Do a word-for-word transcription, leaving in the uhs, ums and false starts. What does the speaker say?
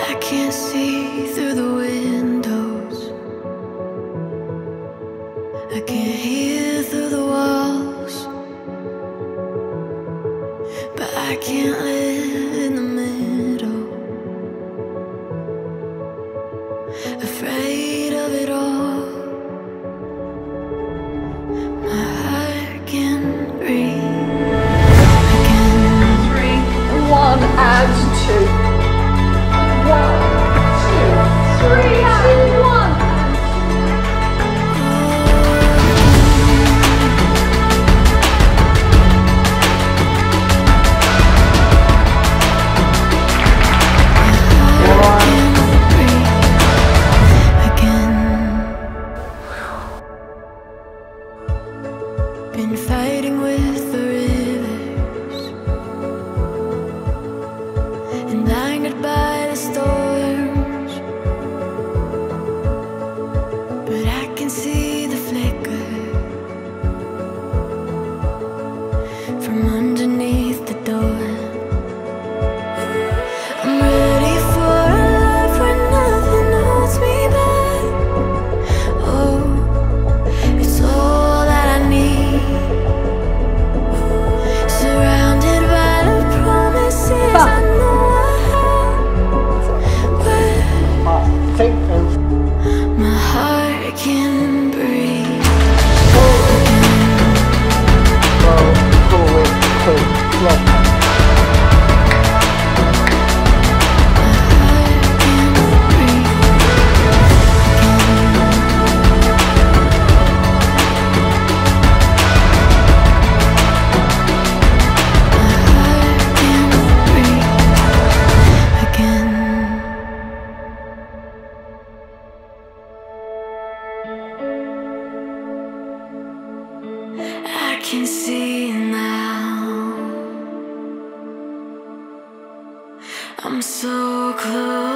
I can't see through the windows, I can't hear through the walls, but I can't live in the middle, afraid of it all. My heart can breathe again. Three, one, and two. One, two, three, and one. Been fighting with the rivers and blinded by the storms, but I can see the flicker from underneath the door. I'm ready for a life where nothing holds me back. Oh, it's all that I need. Surrounded by the promises I know I have. Where my heart can breathe. I can see now, I'm so close.